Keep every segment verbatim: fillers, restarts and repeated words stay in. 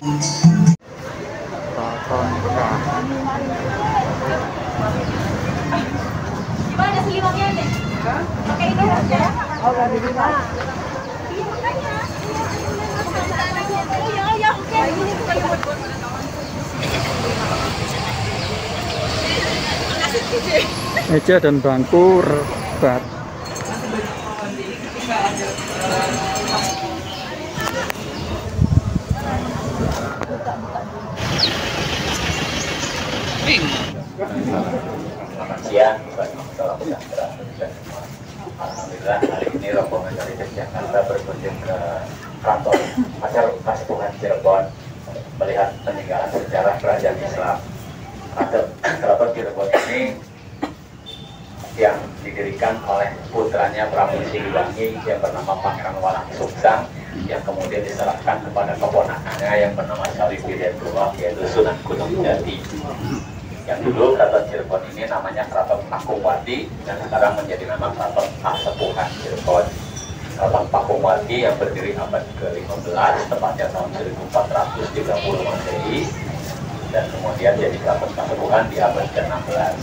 Keraton Bekasi. Gimana selimutnya nih? Pakai ini aja? Oh, nggak di rumah. Iya, makanya. Oh, ya, ya, oke. Ini bukan yang buat Meja dan bangku rebat. Selamat siang, alhamdulillah hari ini rombongan dari Jakarta berkunjung ke kantor Pasar Kasepuhan Cirebon melihat peninggalan sejarah kerajaan Islam. Keraton Cirebon ini yang didirikan oleh putranya Prabu Siliwangi yang bernama Pangeran Walang Sungsang, yang kemudian diserahkan kepada keponakannya yang bernama Salih Hidayatullah, yaitu Sunan Gunung Jati. Yang dulu Keraton Cirebon ini namanya Keraton Pakumwati dan sekarang menjadi nama Keraton Kasepuhan Cirebon. Keraton Pakumwati yang berdiri abad ke lima belas, tepatnya tahun seribu empat ratus tiga puluh Masehi, dan kemudian jadi Keraton Kasepuhan di abad ke enam belas.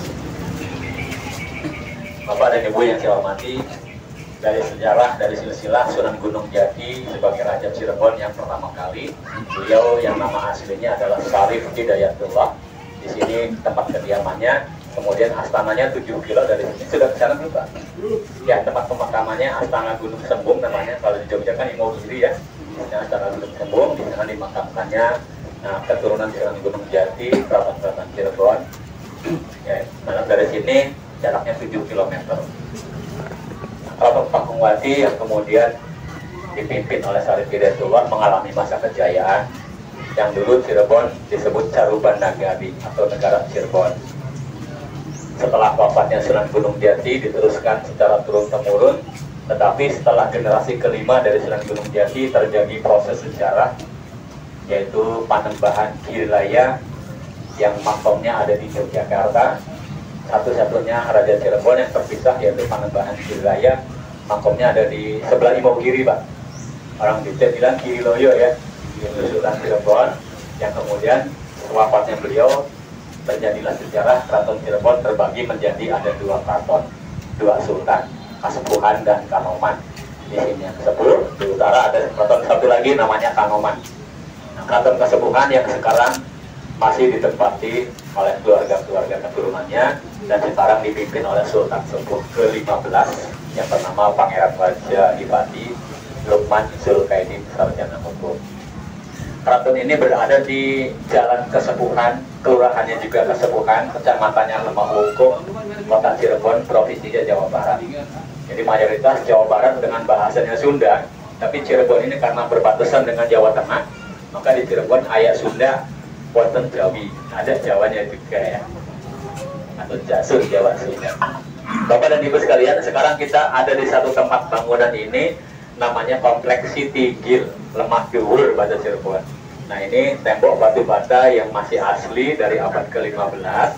Bapak dan Ibu yang saya hormati, dari sejarah, dari silsilah Sunan Gunung Jati sebagai Raja Cirebon yang pertama kali, beliau yang nama aslinya adalah Salih Hidayatullah. Di sini tempat kediamannya, kemudian astananya tujuh kilo dari sini. Sudah ke sana belum, Pak? Ya, tempat pemakamannya Astana Gunung Sembung namanya. Kalau di Jogja kan Imogiri ya. Nah, Astana Gunung Sembung, di sana dimakamkannya nah, keturunan Sunan Gunung Jati, Keraton-Keraton Cirebon. Ya, nah, dari sini jaraknya tujuh kilometer. Keraton Pakumwati yang kemudian dipimpin oleh Salih Hidayatullah mengalami masa kejayaan. Yang dulu Cirebon disebut Caruban Nagari atau Negara Cirebon. Setelah wafatnya Sunan Gunung Jati diteruskan secara turun-temurun, tetapi setelah generasi kelima dari Sunan Gunung Jati terjadi proses sejarah, yaitu Panembahan Girilaya yang makomnya ada di Yogyakarta. Satu-satunya Raja Cirebon yang terpisah yaitu Panembahan Girilaya, makomnya ada di sebelah Imogiri, Pak. Orang Jogja bilang Giriloyo ya. Sultan Cirebon, yang kemudian wafatnya beliau terjadilah sejarah Keraton Cirebon terbagi menjadi ada dua keraton, dua sultan, Kasepuhan dan Kanoman. Di sini yang kesepuluh, di utara ada keraton satu lagi namanya Kanoman. Nah, Keraton Kasepuhan yang sekarang masih ditempati oleh keluarga-keluarga keturunannya dan sekarang dipimpin oleh Sultan Sepuh ke lima belas yang bernama Pangeran Raja Ibati Lukman Zulkaidin Sarjana Hukum. Keraton ini berada di Jalan Kesepuhan, kelurahannya juga Kesepuhan, kecamatannya Lemah Wungkung, Kota Cirebon, provinsinya Jawa Barat. Jadi mayoritas Jawa Barat dengan bahasanya Sunda, tapi Cirebon ini karena berbatasan dengan Jawa Tengah, maka di Cirebon ayat Sunda, wonten Jawi, ada Jawanya juga ya, atau Jasur Jawa Sunda. Bapak dan Ibu sekalian, sekarang kita ada di satu tempat bangunan ini, namanya Kompleks Siti Gil, Lemah Dhuwur Bata Cirebon. Nah, ini tembok batu bata yang masih asli dari abad ke lima belas.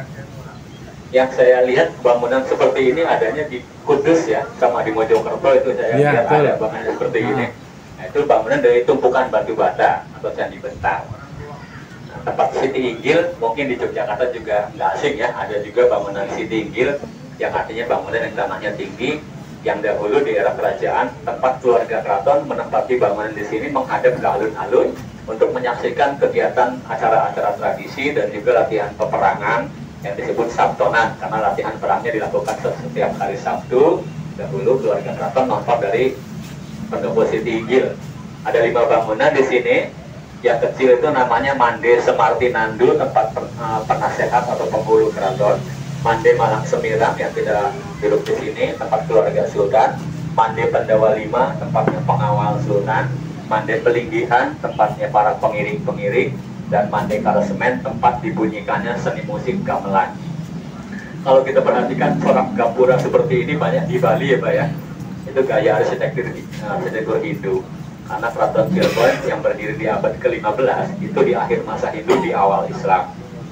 Yang saya lihat bangunan seperti ini adanya di Kudus ya, sama di Mojokerto itu saya ya, lihat betul. Ada bangunan seperti nah. ini. Nah, itu bangunan dari tumpukan batu bata atau candi bentang. Nah, tempat Siti Inggil mungkin di Yogyakarta juga nggak asing ya, ada juga bangunan Siti Inggil yang artinya bangunan yang tanahnya tinggi. Yang dahulu di era kerajaan, tempat keluarga keraton menempati bangunan di sini menghadap ke alun-alun untuk menyaksikan kegiatan acara-acara tradisi dan juga latihan peperangan yang disebut Sabtonan, karena latihan perangnya dilakukan setiap hari Sabtu. Dahulu keluarga keraton nonton dari pendopo Siti Inggil. Ada lima bangunan di sini. Yang kecil itu namanya Mande Semartinandu, tempat penasehat atau penghulu keraton. Mande Malang Semirang yang tidak duduk di sini, tempat keluarga Sultan. Mande Pendawa Lima, tempatnya pengawal Sultan. Mande Pelinggihan, tempatnya para pengiring-pengiring. Dan Mande Karasemen, tempat dibunyikannya seni musik gamelan. Kalau kita perhatikan corak gapura seperti ini banyak di Bali ya Pak ya. Itu gaya arsitektur, arsitektur Hindu. Karena Keraton Cirebon yang berdiri di abad ke lima belas itu di akhir masa Hindu, di awal Islam.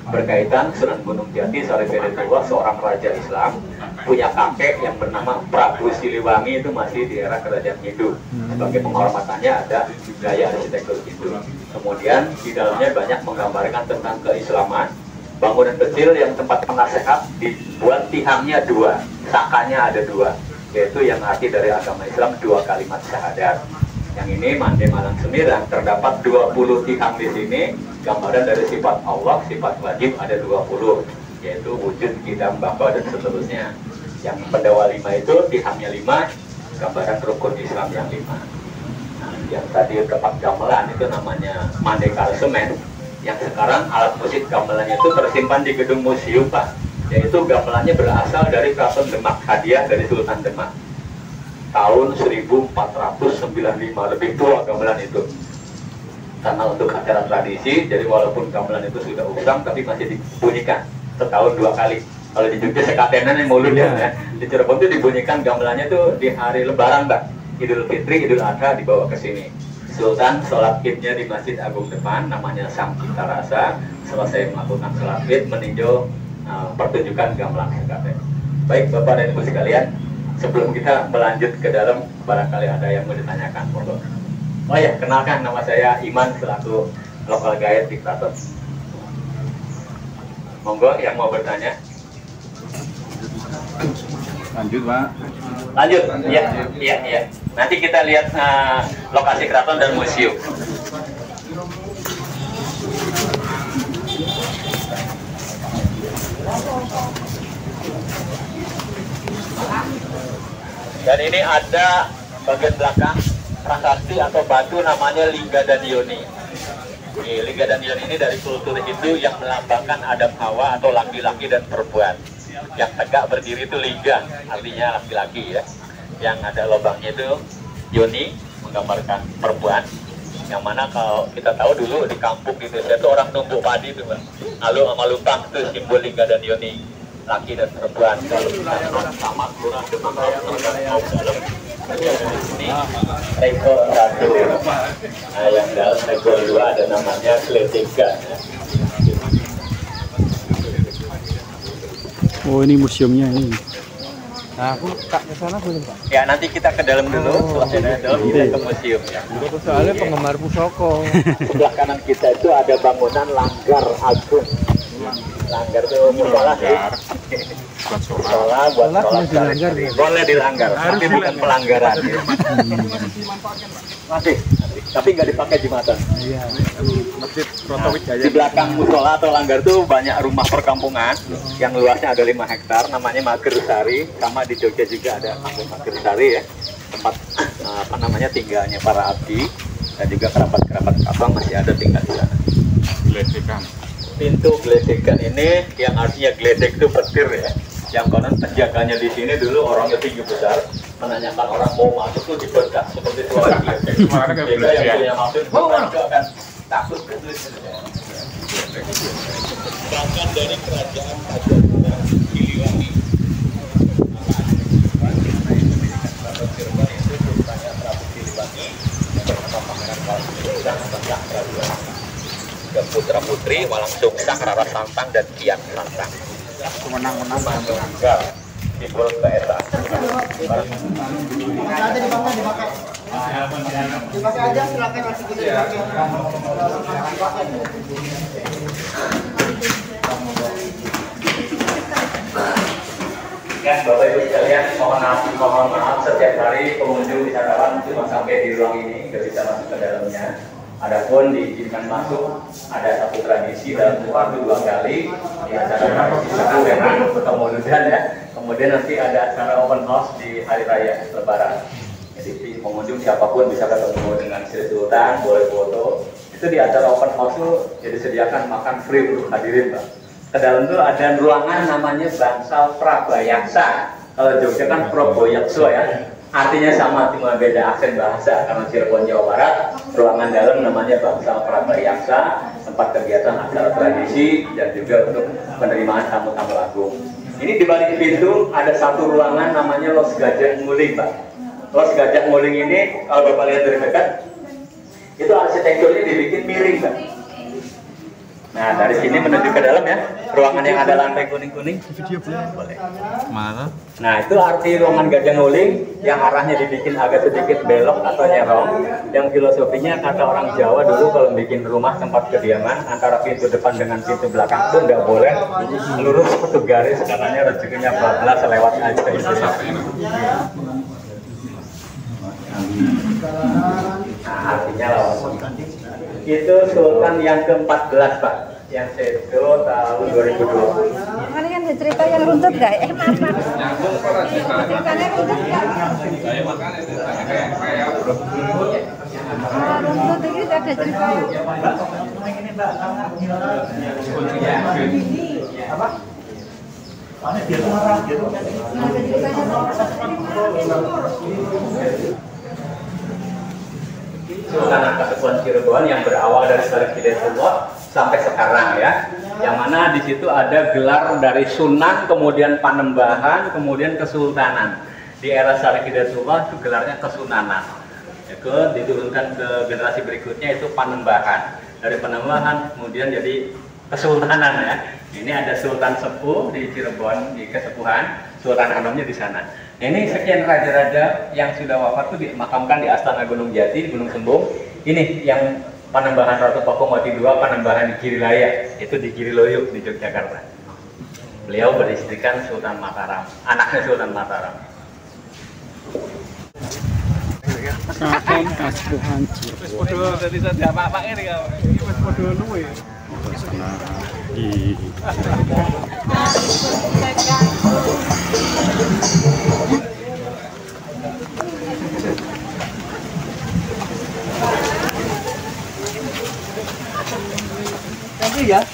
berkaitan Sunan Gunung Jati Syarif Hidayatullah, seorang raja Islam, punya kakek yang bernama Prabu Siliwangi, itu masih di era kerajaan Hindu. Sebagai penghormatannya ada gaya arsitektur Hindu. Kemudian di dalamnya banyak menggambarkan tentang keislaman. Bangunan kecil yang tempat penasehat dibuat tiangnya dua, sakanya ada dua, yaitu yang arti dari agama Islam dua kalimat syahadat. Yang ini Mande Malang Sembilan, terdapat dua puluh tiang di sini, gambaran dari sifat Allah, sifat wajib ada dua puluh, yaitu wujud, kidam, bapa, dan seterusnya. Yang pendawa lima itu tiangnya lima, gambaran rukun Islam yang lima. Nah, yang tadi tempat gamelan itu namanya Mande Karsemen. Yang sekarang alat musik gamelannya itu tersimpan di gedung museum, Pak. Yaitu gamelannya berasal dari Keraton Demak, hadiah dari Sultan Demak tahun seribu empat ratus sembilan puluh lima, lebih tua gamelan itu. Karena untuk acara tradisi, jadi walaupun gamelan itu sudah usang, tapi masih dibunyikan setahun dua kali. Kalau di Jogja sekatenan yang mulut ya, ya. Di Cirebon itu dibunyikan gamelannya itu di hari Lebaran, Mbak. Idul Fitri, Idul Adha dibawa ke sini. Sultan sholat idnya di Masjid Agung depan, namanya Sang Cipta Rasa. Selesai melakukan sholat id, meninjau uh, pertunjukan gamelan sekaten. Baik Bapak dan Ibu sekalian, sebelum kita melanjut ke dalam, barangkali ada yang mau ditanyakan, monggo. Oh ya, kenalkan, nama saya Iman selaku lokal guide di Keraton. Monggo yang mau bertanya. Lanjut, Pak. Lanjut, iya, iya, iya. Nanti kita lihat uh, lokasi keraton dan museum. Dan ini ada bagian belakang prasasti atau batu namanya Lingga dan Yoni. Ini, Lingga dan Yoni ini dari kultur Hindu yang melambangkan Adam Hawa atau laki-laki dan perempuan. Yang tegak berdiri itu Lingga, artinya laki-laki ya. Yang ada lubangnya itu Yoni, menggambarkan perempuan. Yang mana kalau kita tahu dulu di kampung gitu, saya tuh orang numbuk padi tuh, Mbak. Lalu sama lumpang itu simbol Lingga dan Yoni, laki dan perempuan. Kalau kita sama kurang Demak mau dalam. Ini regol satu. Nah, yang dalam regol dua ada namanya Gledega. Oh, ini museumnya ini. Nah, aku tak ke sana boleh, Pak? Ya, nanti kita ke dalam dulu, setelah dari dalam kita ke museum ya. Aku soalnya penggemar pusoko. Sebelah kanan kita itu ada bangunan Langgar Agung. Langgar itu musola sih. Musola buat sholat sehari-hari. Boleh dilanggar, tapi bukan pelanggaran. Ya. Masih, tapi nggak dipakai jembatan. Iya. Masjid Protowijaya. Di belakang musola atau langgar itu banyak rumah perkampungan yang luasnya ada lima hektar, namanya Magersari. Sama di Jogja juga ada kampung Magersari ya, tempat apa namanya tinggalnya para abdi dan juga kerabat-kerabat abang masih ada tinggal di sana. Gledekan. Pintu gledekan ini yang artinya gledek itu petir ya. Yang konon penjaganya di sini dulu orangnya tinggi besar, menanyakan orang mau masuk tuh dibedah seperti suara gledek. Sehingga yang punya maksud mereka akan takut betul. Bahkan dari kerajaan Pajajaran Siliwangi, Cirebon itu putranya Prabu Siliwangi bernama Pangeran Walang dan Santang Praduan. Dan putra putri Walang Sungsang, Rara Santang dan Kian Santang. Menang-menang Mangga simbol keesaan. Nanti dipakai, dipakai. Dipakai aja, silakan masih bisa dipakai. Dipakai. Kan Bapak Ibu sekalian, mohon maaf, mohon maaf setiap hari pengunjung wisatawan cuma sampai di ruang ini, nggak bisa masuk ke dalamnya. Adapun diizinkan masuk, ada satu tradisi dalam waktu dua kali di acara tradisi suku memang kemudian ya, kemudian nanti ada acara open house di hari raya Lebaran. Jadi pengunjung siapapun bisa ketemu dengan Sri Sultan, boleh foto. Itu di acara open house itu jadi sediakan makan free untuk hadirin, Pak. Ke dalam itu ada ruangan namanya Bangsal Prabayaksa. Kalau Jogja kan Proboyakso ya. Artinya sama, cuma beda aksen bahasa. Karena Cirebon Jawa Barat, ruangan dalam namanya Bangsal Prabayaksa, tempat kegiatan acara tradisi dan juga untuk penerimaan tamu-tamu agung. Ini di balik pintu ada satu ruangan namanya Los Gajah Nguling, Pak. Los Gajah Nguling ini kalau Bapak lihat dari dekat, itu arsitekturnya dibikin miring, Pak. Nah, dari sini menuju ke dalam ya, ruangan yang ada lantai kuning-kuning. Video boleh? Mana? Nah, itu arti ruangan gajah nguling yang arahnya dibikin agak sedikit belok atau nyerong. Yang filosofinya kata orang Jawa dulu kalau bikin rumah tempat kediaman, antara pintu depan dengan pintu belakang itu nggak boleh lurus satu garis, katanya rezekinya bablas lewat aja itu. Nah, artinya lawan. Itu Sultan yang keempat belas Pak, yang sedo tahun dua ribu dua. Mana kan cerita yang runtut nggak? Eh maaf maaf. Ceritanya runtut nggak? Ah, runtut ini ada cerita. Apa? Mana dia tuh marah, dia tuh. Ada ceritanya. Sultan Kasepuhan Cirebon yang berawal dari Syarif Hidayatullah sampai sekarang ya, yang mana di situ ada gelar dari Sunan, kemudian Panembahan, kemudian Kesultanan. Di era Syarif Hidayatullah itu gelarnya Kesunanan, itu diturunkan ke generasi berikutnya itu Panembahan, dari Panembahan kemudian jadi Kesultanan ya. Ini ada Sultan Sepuh di Cirebon di Kesepuhan, Sultan Anomnya di sana. Ini sekian raja-raja yang sudah wafat itu dimakamkan di Astana Gunung Jati di Gunung Sembung. Ini yang Panembahan Ratu Pakumawati kedua, Panembahan di Girilaya, itu di Giriloyuk di Yogyakarta. Beliau beristrikan Sultan Mataram, anaknya Sultan Mataram. Keraton Kasepuhan Cirebon. Di Tapi ya.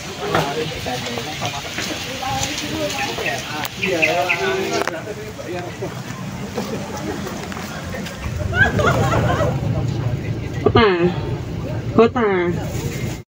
Kota, kota.